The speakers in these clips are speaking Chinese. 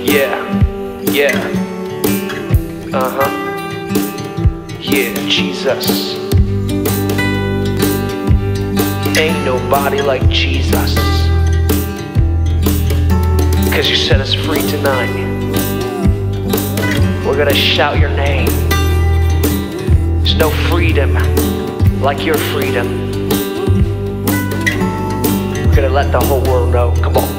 Yeah, yeah. Uh-huh. Yeah, Jesus. Ain't nobody like Jesus. 'Cause you set us free tonight. We're gonna shout your name. There's no freedom like your freedom. We're gonna let the whole world know. Come on.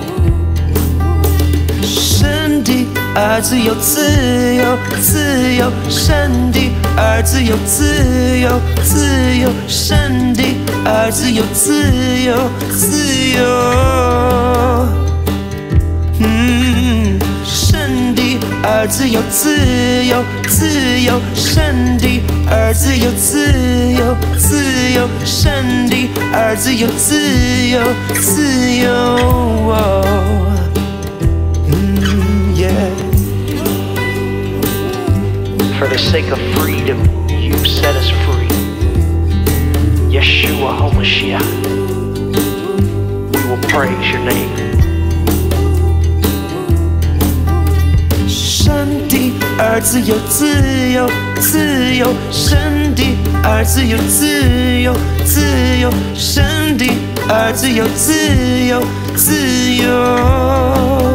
神的儿子有自由，自由；神的儿子有自由，自由；神的儿子有自由，自由。神的儿子有自由，自由；神的儿子有自由，自由；神的儿子有自由，自由。 For the sake of freedom, you set us free. Yeshua HaMashiach, we will praise your name. 神的儿子有自由，自由；神的儿子有自由，自由；神的儿子有自由，自由。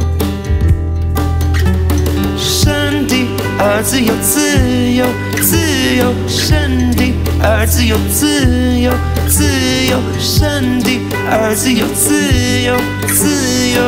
儿子有自由，自由；神的儿子有自由，自由；神的儿子有自由，自由。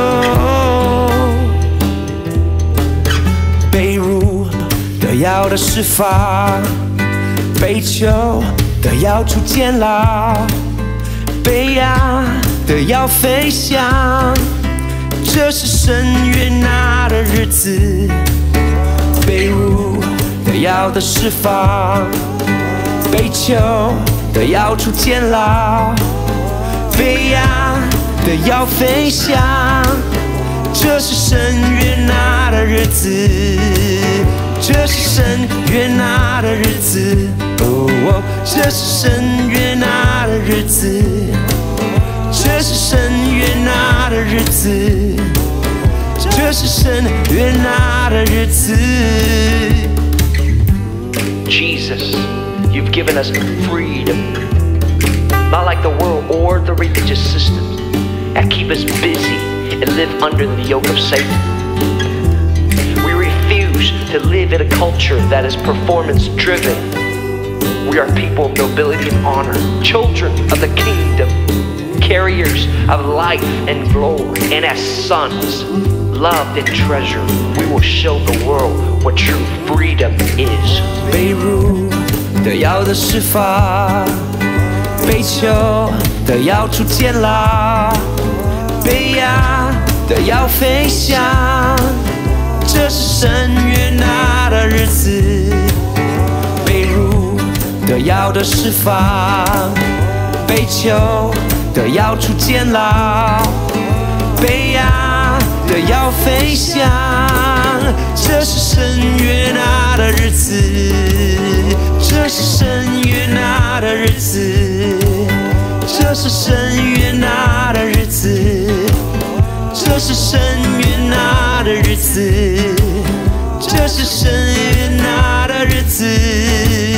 被掳的要的释放，被囚的要出监牢，被压的要飞翔。这是神悦纳的日子。被掳的要的释放，被囚的要出监牢，被压的要飞翔。这是神悦纳的日子，这是神悦纳的日子。哦，这是神悦纳的日子，这是神悦纳的日子。这是神悦纳的日子。 Jesus, you've given us freedom, not like the world or the religious systems that keep us busy and live under the yoke of Satan. We refuse to live in a culture that is performance driven. We are people of nobility and honor, children of the kingdom, carriers of life and glory, and as sons, loved and treasured, we will show the world what true freedom is. 被掳的要的释放，被囚的要出监牢，被压的要飞翔。这是神悦纳的日子。被掳的要的释放，被囚的要出监牢，被压的要飞翔。这是神悦纳的日子，这是神悦纳的日子，这是神悦纳的日子，这是神悦纳的日子，这是神悦纳的日子。